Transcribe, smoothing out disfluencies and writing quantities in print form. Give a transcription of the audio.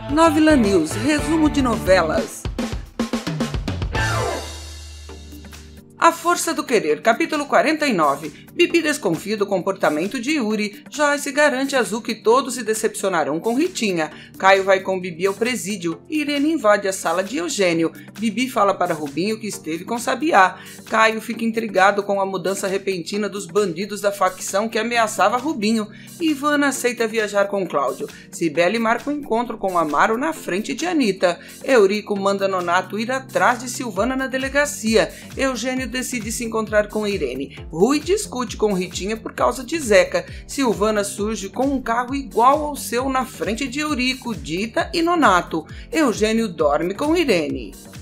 Novela News, resumo de novelas. A Força do Querer, capítulo 49. Bibi desconfia do comportamento de Yuri. Joyce garante a Azul que todos se decepcionarão com Ritinha. Caio vai com Bibi ao presídio. Irene invade a sala de Eugênio. Bibi fala para Rubinho que esteve com Sabiá. Caio fica intrigado com a mudança repentina dos bandidos da facção que ameaçava Rubinho. Ivana aceita viajar com Cláudio. Cibele marca um encontro com Amaro na frente de Anitta. Eurico manda Nonato ir atrás de Silvana na delegacia. Eugênio decide se encontrar com Irene. Rui discute com Ritinha por causa de Zeca. Silvana surge com um carro igual ao seu na frente de Eurico, Dita e Nonato. Eugênio dorme com Irene.